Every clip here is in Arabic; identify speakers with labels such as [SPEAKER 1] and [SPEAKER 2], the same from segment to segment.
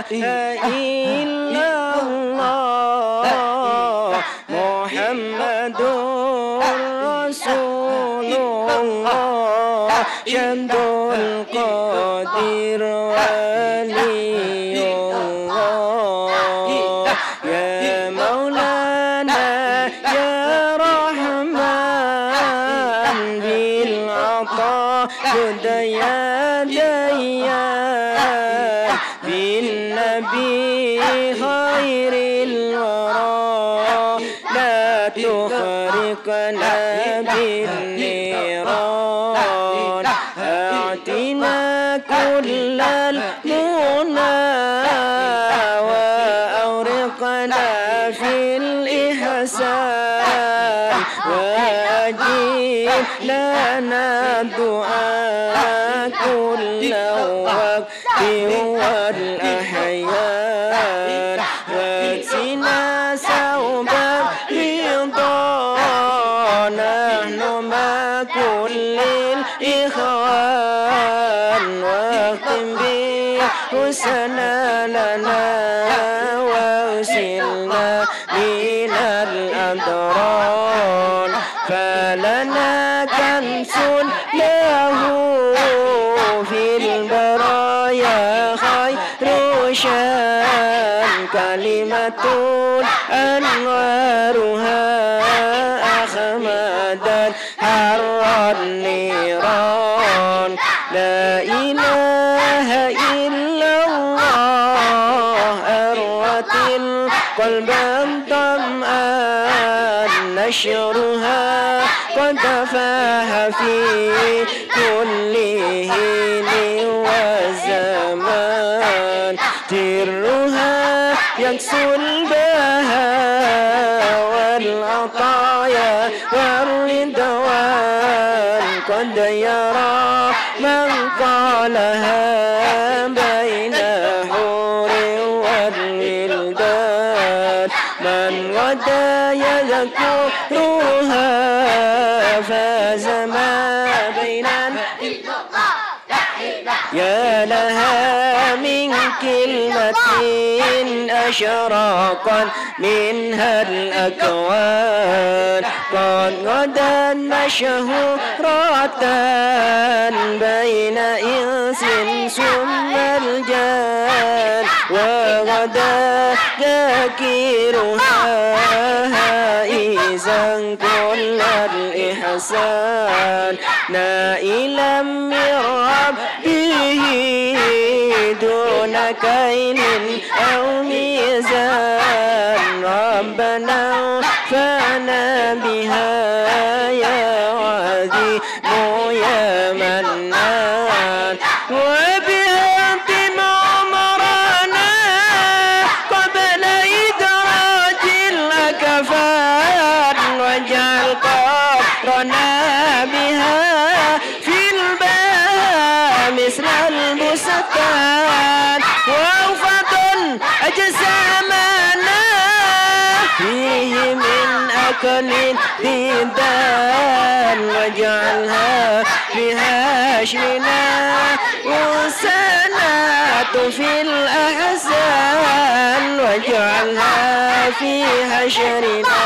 [SPEAKER 1] إلا الله محمد رسول الله شمد القادر ولي الله يا مولانا يا رحمن بالعطاء خذ يا ديان بالنبي خير الورى لا تخرقنا بالنيران أعطنا كل المنى وأورقنا في الإحسان وأجيب لنا الدعاء كل وقت والأحيان واكسنا ثوب الرضا نحن مع كل الإخوان واختم بحسنى لنا وأوصلنا من الأضرار فلنا كنز له في البرايا خير شان كلمة أنوارها أخمدا حر النيران لا إله إلا الله أروت القلب ظمآن نشرها قد فاح في كل حين وزمان ترها يكسو البهاء والعطايا والرضوان قد يرى من قالها بين حور والولدان من غدا يذكرها فاز ما بين يا لها من كلمة أشراقا منها الأكوان قد غدا مشهورة بين إنس ثم الجان وغدا ذاكرها إذا كل الإحسان نائلا من ربه دون كيل أو ميزان ربنا فانا بها يا عظيم يا منان وبها أتم عمرنا قبل إدراج الأكفان واجعل قبرنا بها في الباب مثل البستان وأوفضل أجسامنا فيه من أكل ديدان واجعلها في هاشمنا وسنات في الأحزان واجعلها في هشرنا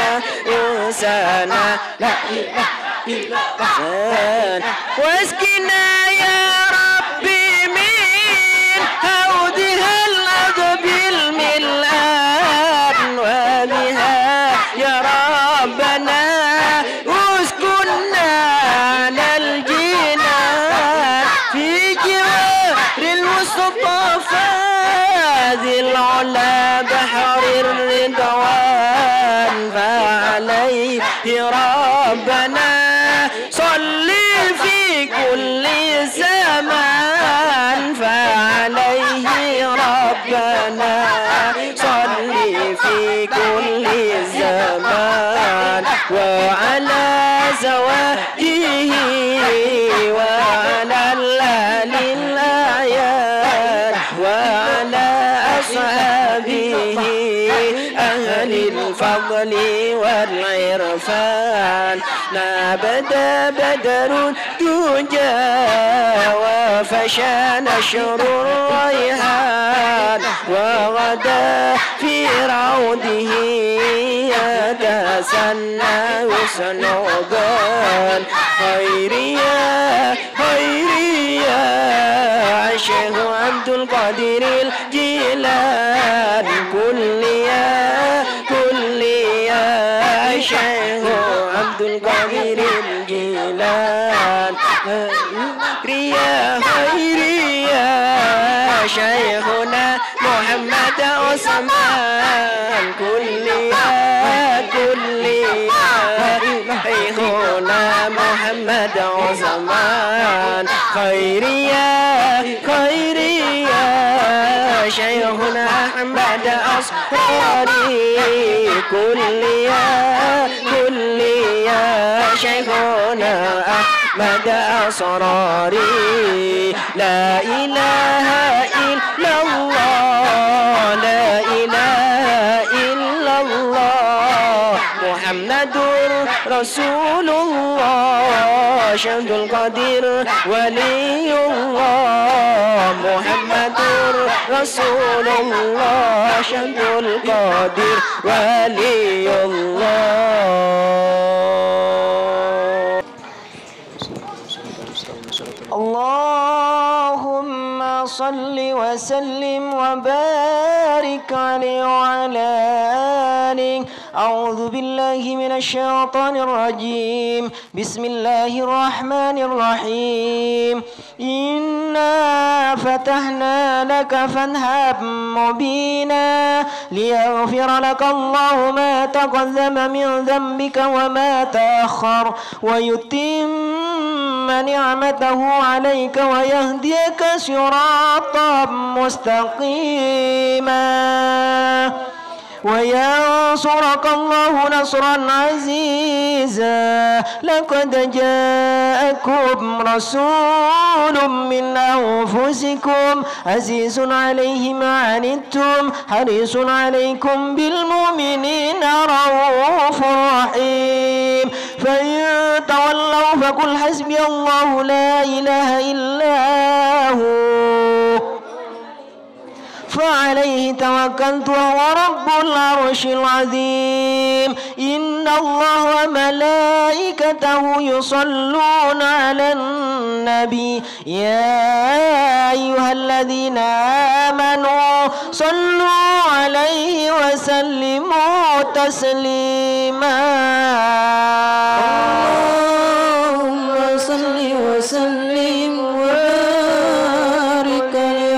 [SPEAKER 1] وسنا لا إله إلا الله واسقنا يا ربي من حوضها الأذب الملآن وبها يا ربنا اسكننا على الجنان في جوار المصطفى ذي العلا بحر الرضوان فعليه ربنا صلي في كل زمان فعليه ربنا صلي في كل زمان وعلى زواجه وعلى الآل الأعيان وعلى أصحابه أهل الفضل والعرفان بدا بدر الدجى وفشى نشر الريحان وغدا في روضه يتسنى وسنوبان خيريا خيريا الشيخ عبد القادر الجيلان كليا كليا الشيخ عبد القادر الجيلان خيريا خيريا شيخنا محمد عثمان كليا كليا شيخنا محمد عثمان خيريا خيريا شيخنا محمد أصفاري كليا كليا شيخنا أحمد أصراري لا إله إلا الله لا إله إلا الله محمد رسول الله شهد القدير ولي الله محمد رسول الله شهد القدير ولي الله. اللهم صل وسلم وبارك عليه وعلى آله. أعوذ بالله من الشيطان الرجيم. بسم الله الرحمن الرحيم. إنا فتحنا لك فتحا مبينا ليغفر لك الله ما تقدم من ذنبك وما تأخر ويتم نعمته عليك ويهديك صراطا مستقيما وينصرك الله نصرا عزيزا. لقد جاءكم رسول من أنفسكم عزيز عليه ما عنتم حريص عليكم بالمؤمنين رؤوف رحيم. فإن تولوا فقل حسبي الله لا إله إلا هو فعليه توكلت وهو رب العرش العظيم. إن الله وملائكته يصلون على النبي يا أيها الذين آمنوا صلوا عليه وسلموا تسليما. اللهم صل وسلم وبارك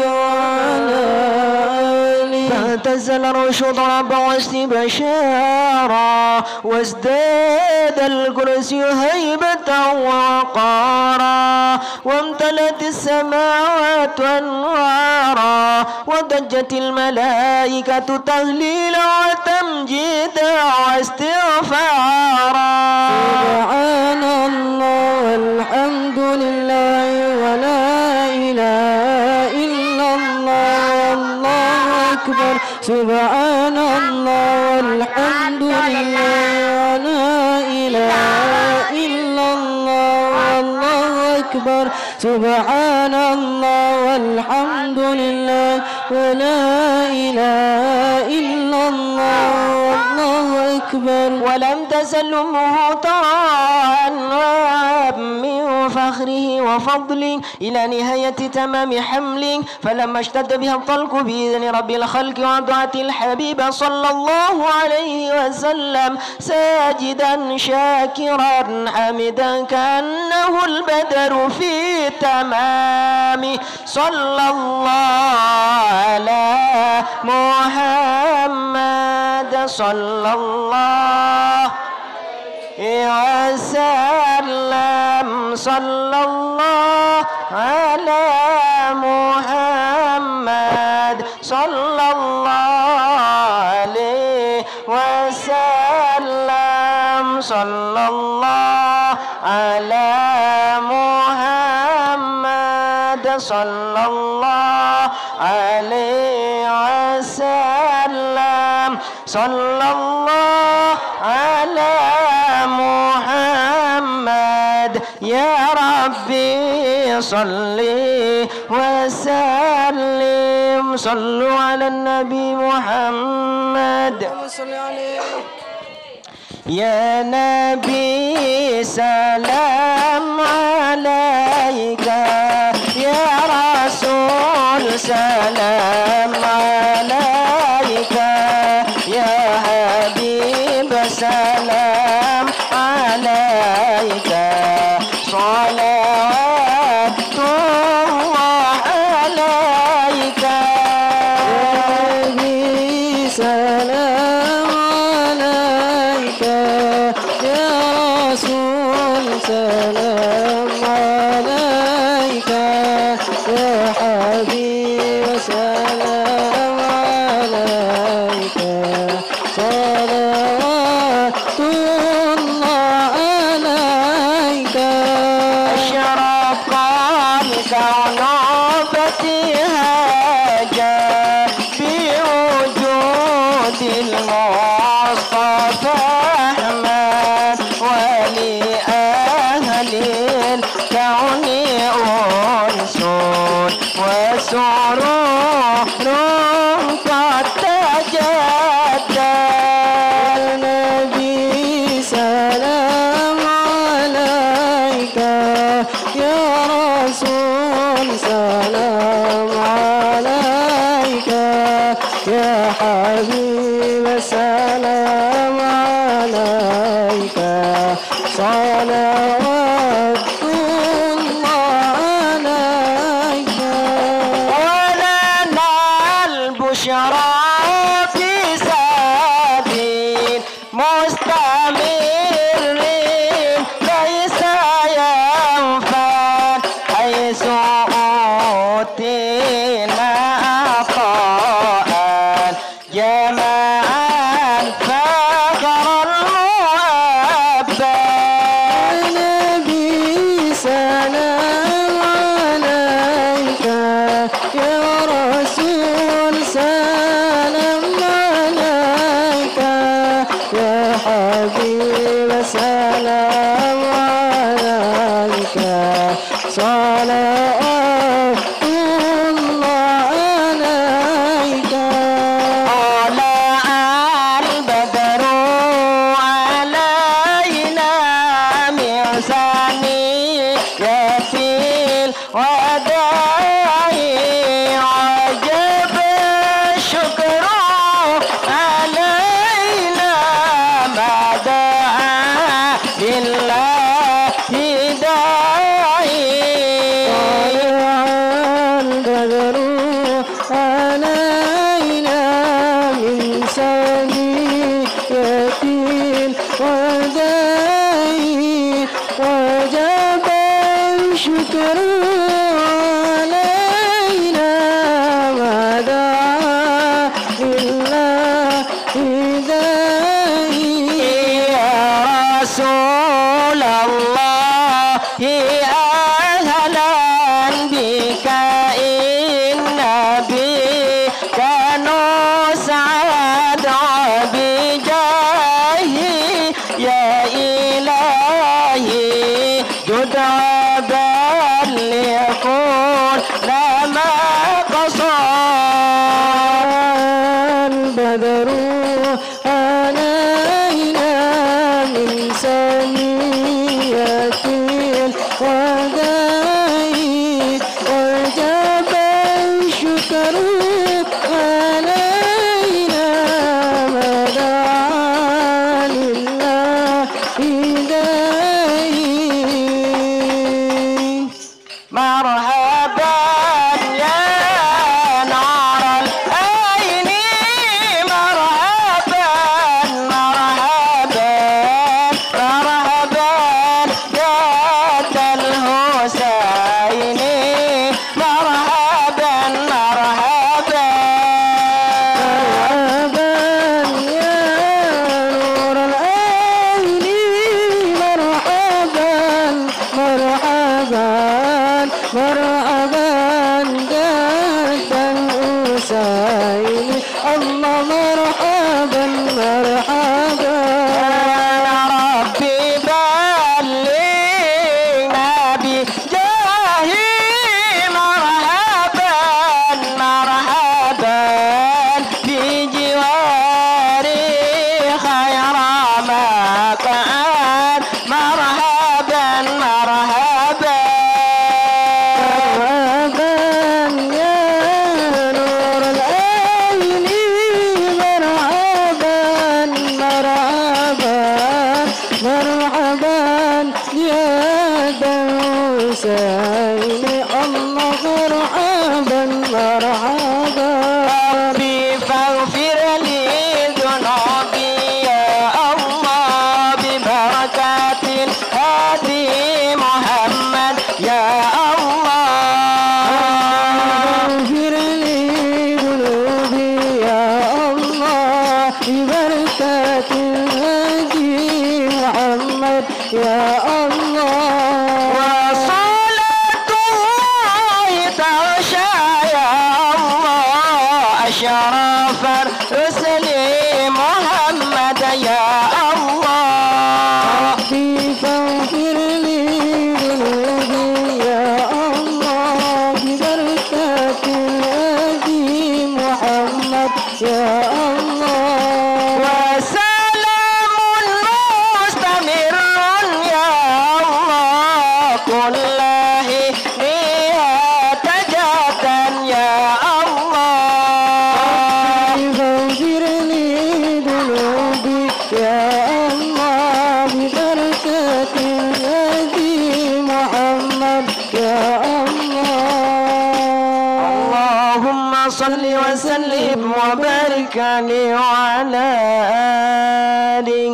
[SPEAKER 1] فاعتزل الرشد ربا واستبشارا وازداد الكرسي هيبة ووقارا وامتلت السماوات أنوارا وضجت الملائكة تهليلا وتمجيدا واستغفارا. سبحان الله والحمد لله ولا إله إلا الله والله أكبر. سبحان الله والحمد لله ولا إله إلا الله والله أكبر. سبحان الله والحمد لله ولا إله إلا الله والله أكبر. ولم تزل أمه ترى أنواب من فخره وفضله إلى نهاية تمام حمله. فلما اشتد بها الطلق بإذن رب الخلق وضعت الحبيب صلى الله عليه وسلم ساجدا شاكرا حمدا كأنه البدر في تمام. صلى الله على محمد صلى الله وسلم. صلى الله على محمد صلى الله عليه وسلم. صلى الله على محمد صلى الله عليه وسلم. صلى الله على محمد يا ربي صلي وسلم. صلوا على النبي محمد. يا نبي سلام عليك، يا رسول سلام عليك، يا حبيب سلام عليك، صلوات الله عليك. يا نبي سلام عليك، يا رسول سلام عليك، يا حبيب سلام عليك، صلوات الله عليك. أشرق الكون بابتهاجا بوجود المصطفى أحمد، ولأهل الكون أنس وسرور قد تجدد. يا نبي سلام عليك، يا رسول سلام عليك، يا حبيب سلام عليك، صلوات الله عليك. ولنا البشرى في سبيل مستمر ليس ينفد، حيث أوتينا عطاء جماعا فخر المحبة. يا نبي سلام عليك، يا رسول سلام عليك، يا حبيب سلام عليك، صلوات الله عليك. طلع البدر علينا من ثنية الوداع، عجب الشكر علينا ما دعا لله داعي. طلع البدر علينا من ثنية الوداع، وجب الشكر علينا ما دعا لله داعي. يا رسول الله أهلا بك، إن بك نسعد بجاهي، يا إلهي جد وبلغ لما قصى. البدر علينا من ثنية الوداع، وجب الشكر علينا ما دعا لله داعي. مرحبا يا نار العين، مرحبا مرحبا مرحبا جد الحسين، مرحبا مرحبا مرحبا يا نور العين، مرحبا مرحبا مرحبا جد الحسين، الله مرحبا مرحبا. يا ربي بلغ سائل الله مرحبا مرحبا
[SPEAKER 2] ربي فاغفر لي ذنوبي يا الله ببركة الهادي محمد يا الله
[SPEAKER 1] اغفر لي ذنوبي يا الله ببركة الهادي محمد يا الله
[SPEAKER 2] وصلاة الله تغشى يا الله أشرف الرسل محمد يا الله
[SPEAKER 1] ربي فاغفر لي ذنوبي يا الله ببركة الهادي محمد يا الله
[SPEAKER 2] وسلام مستمر يا الله كل نيات جدا يا الله
[SPEAKER 1] فاغفر لي ذنوبي يا الله ببركة الهادي محمد يا الله
[SPEAKER 2] اللهم صل وسلم وبارك عليه وعلى آله.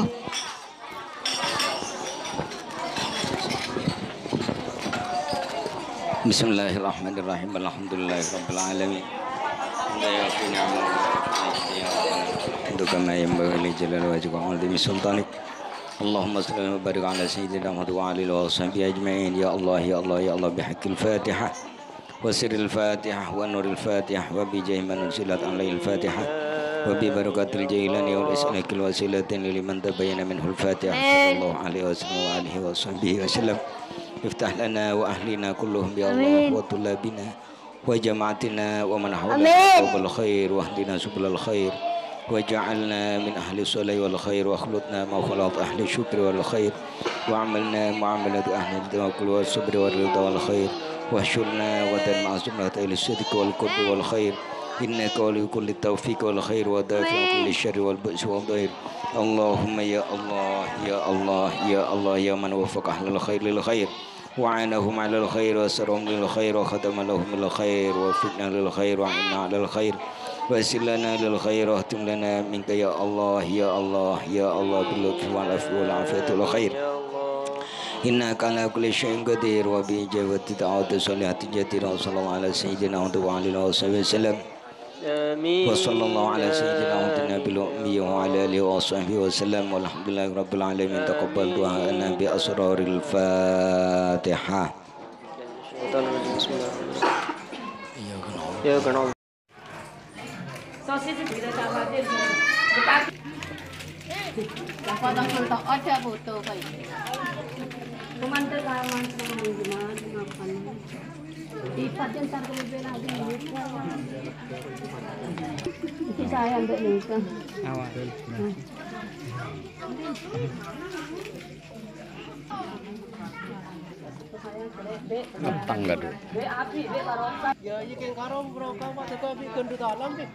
[SPEAKER 3] Bismillahirrahmanirrahim. Alhamdulillahirabbil alamin. Kama yanbaghi li jalali wajhika wa 'azimi sultanik. Allahumma salli wa barik ala sayyidina Muhammad wa alihi wa sahbihi ajma'in. Ya Allah ya Allah ya Allah bihaqqil Fatihah wa sirril Fatihah wa nuril Fatihah wa bi jahi man unzilat alaihil Fatihah wa bi barakatil Jailani wal isnakil wasilatin liman tabayyana minhul Fatihah sallallahu alaihi wasallam wa alihi wa sahbihi wasallam. Iftah lana wa ahlina kulluhum bi Allah wa tulabina wa jama'atina wa man hawlana bil khair wa hdina subulal khair wa ja'alna min ahli salih wal khair wa akhlutna ma khalat ahli syukri wal khair wa amalna muamalat ahli tawakkul wal sabri wal ridha wal khair wa syurna wa dan ma'azumrat ahli sidq wal qurbi wal khair innaka wali kulli tawfiq wal khair wa dafi'u kulli syarri wal ba's wal dhair. Allahumma ya Allah ya Allah ya Allah ya man wafaqa ahlal khair lil khair وعانهم على الخير وسرهم للخير وختم لهم الخير وفقنا للخير وعنا على الخير ويسر لنا للخير واختم لنا منك يا الله يا الله يا الله باللطف والعفو والعافية والخير إنك على كل شيء قدير وبإجابة دعوات صالحة جديرة وصلى الله على سيدنا محمد وعلى آله وصحبه وسلم وصلى الله على سيدنا محمد بالأمي وعلى آله وصحبه وسلم والحمد لله رب العالمين. تقبل دعاءنا بأسرار الفاتحة.
[SPEAKER 4] Saya ambil ni ke?
[SPEAKER 3] Gampang gak tuh?
[SPEAKER 5] Ya, ikan karom bro, kau mak tetap ikan di dalam ni.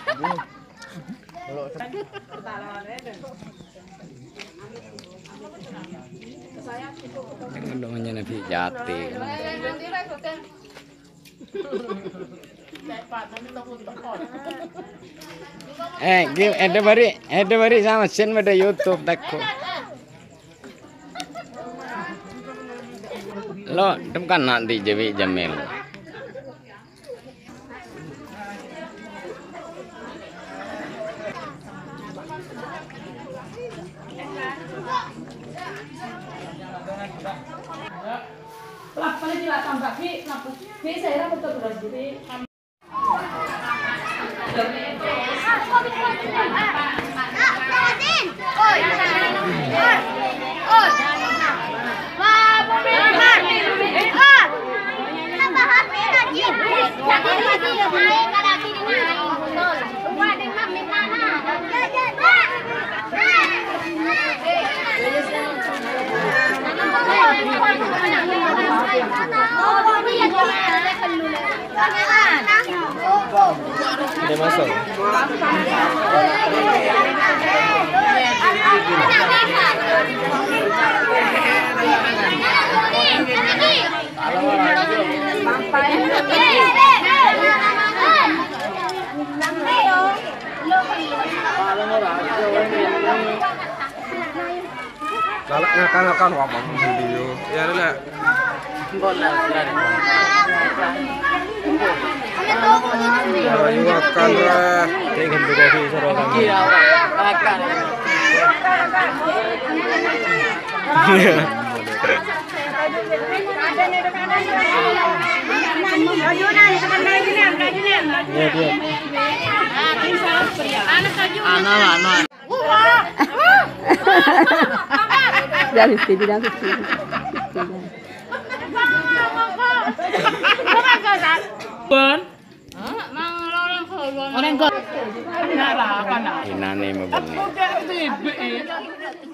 [SPEAKER 3] Namanya Nabi Jati. Ada bari sama sen pada YouTube takku. Lo dem kan nanti Jawi Jamil.
[SPEAKER 4] Lapane dilatang bagi, saya betul betul jadi.
[SPEAKER 3] Ada masuk.
[SPEAKER 6] Kalau kan ngomong video. Ya lah. Ayo makan lah. Dengan begitu sorokan. Iya, makan.
[SPEAKER 1] Dari sini dari sini.
[SPEAKER 4] Orang kok. Nara kan.
[SPEAKER 3] Inane mabani.